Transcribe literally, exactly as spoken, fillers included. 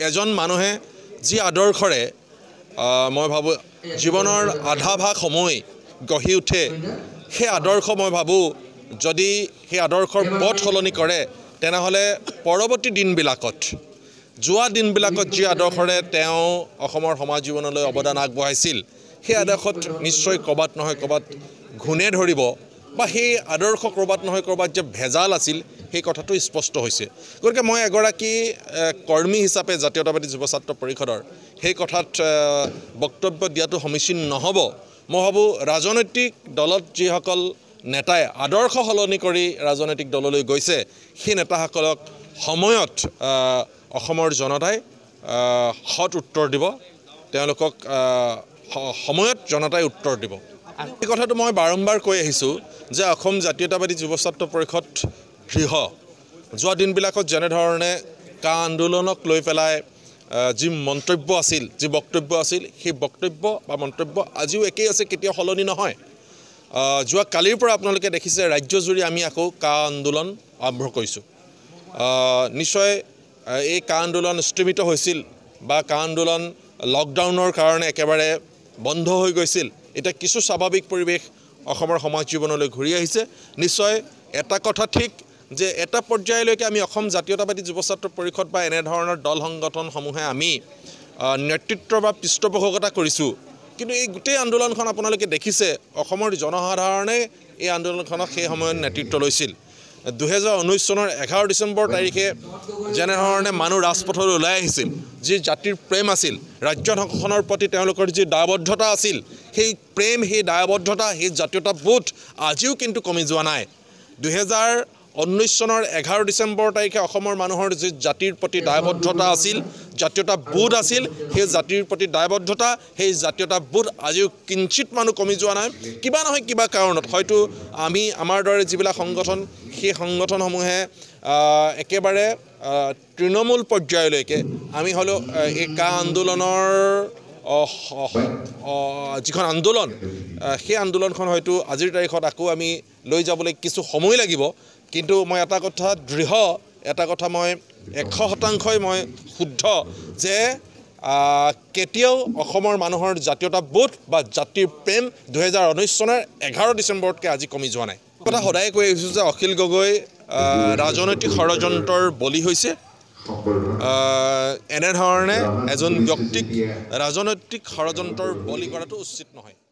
এজন মানুহে যি আদৰ্শৰে মই ভাবোঁ জীৱনৰ আধা ভাগ সময় গঢ়ি উঠে সেই আদৰ্শ মই ভাবোঁ যদি সেই আদৰ্শৰ পথ সলনি কৰে তেনেহ'লে পৰৱৰ্তী দিনবিলাকত যোৱা দিনবিলাকত যি আদৰ্শৰে তেওঁ অসমৰ সমাজ জীৱনলৈ অৱদান আগবঢ়াইছিল সেই আদৰ্শত নিশ্চয় ক'ৰবাত নহয় ক'ৰবাত ঘূণে ধৰিব বা সেই আদৰ্শ ক'ৰবাত নহয় ক'ৰবাত যে ভেজাল আছিল সেই কথাটো স্পষ্ট হৈছে। গতিকে মই এগৰাকী কৰ্মী হিচাপে জাতীয়তাবাদী যুৱ ছাত্ৰ পৰিষদৰ সেই কথাত বক্তব্য দিয়াটো সমীচীন নহ'ব। মই ভাবোঁ ৰাজনৈতিক দলত যিসকল নেতাই আদৰ্শ সলনি কৰি ৰাজনৈতিক দললৈ গৈছে সেই নেতাসকলক সময়ত অসমৰ জনতাই সৎ উত্তৰ দিব, তেওঁলোকক সময়ত জনতাই উত্তৰ দিব। এই কথাটো মই বাৰম্বাৰ কৈ আহিছোঁ যে অসম জাতীয়তাবাদী যুৱ ছাত্ৰ পৰিষদ দৃঢ়। যোৱা দিনবিলাকত যেনেধৰণে কা আন্দোলনক লৈ পেলাই যি মন্তব্য আছিল যি বক্তব্য আছিল সেই বক্তব্য বা মন্তব্য আজিও একেই আছে, কেতিয়াও সলনি নহয়। যোৱা কালিৰ পৰা আপোনালোকে দেখিছে ৰাজ্যজুৰি আমি আকৌ কা আন্দোলন আৰম্ভ কৰিছোঁ। নিশ্চয় এই কা আন্দোলন স্থগিত হৈছিল বা কা আন্দোলন লকডাউনৰ কাৰণে একেবাৰে বন্ধ হৈ গৈছিল। এতিয়া কিছু স্বাভাৱিক পৰিৱেশ অসমৰ সমাজ জীৱনলৈ ঘূৰি আহিছে। নিশ্চয় এটা কথা ঠিক যে এটা পৰ্যায়লৈকে আমি অসম জাতীয়তাবাদী যুৱ ছাত্ৰ পৰিষদ বা এনেধৰণৰ দল সংগঠনসমূহে আমি নেতৃত্ব বা পৃষ্ঠপোষকতা কৰিছোঁ, কিন্তু এই গোটেই আন্দোলনখন আপোনালোকে দেখিছে অসমৰ জনসাধাৰণে এই আন্দোলনখনক সেই সময়ত নেতৃত্ব লৈছিল। দুহেজাৰ ঊনৈছ চনৰ এঘাৰ ডিচেম্বৰ তাৰিখে যেনেধৰণে মানুহ ৰাজপথলৈ ওলাই আহিছিল, যি জাতিৰ প্ৰেম আছিল, ৰাজ্যখনৰ প্ৰতি তেওঁলোকৰ যি দায়বদ্ধতা আছিল, সেই প্ৰেম সেই দায়বদ্ধতা সেই জাতীয়তাবোধ আজিও কিন্তু কমি যোৱা নাই। দুহেজাৰ ঊনৈছ চনৰ এঘাৰ ডিচেম্বৰ তাৰিখে অসমৰ মানুহৰ যি জাতিৰ প্ৰতি দায়বদ্ধতা আছিল, জাতীয়তাবোধ আছিল, সেই জাতিৰ প্ৰতি দায়বদ্ধতা সেই জাতীয়তাবোধ আজিও কিঞ্চিত মানুহ কমি যোৱা নাই। কিবা নহয় কিবা কাৰণত হয়তো আমি আমাৰ দৰে যিবিলাক সংগঠন সেই সংগঠনসমূহে একেবাৰে তৃণমূল পৰ্যায়লৈকে আমি হ'লেও এই কা আন্দোলনৰ যিখন আন্দোলন সেই আন্দোলনখন হয়তো আজিৰ তাৰিখত আকৌ আমি লৈ যাবলৈ কিছু সময় লাগিব। কিন্তু মই এটা কথা দৃঢ়, এটা কথা মই এশ শতাংশই মই শুদ্ধ যে কেতিয়াও অসমৰ মানুহৰ জাতীয়তাবোধ বা জাতিৰ প্ৰেম দুহেজাৰ ঊনৈছ চনৰ এঘাৰ ডিচেম্বৰতকৈ আজি কমি যোৱা নাই। কথা সদায় কৈ আহিছোঁ যে অখিল গগৈ ৰাজনৈতিক ষড়যন্ত্ৰৰ বলি হৈছে। এনেধৰণে এজন ব্যক্তিক ৰাজনৈতিক ষড়যন্ত্ৰৰ বলি কৰাটো উচিত নহয়।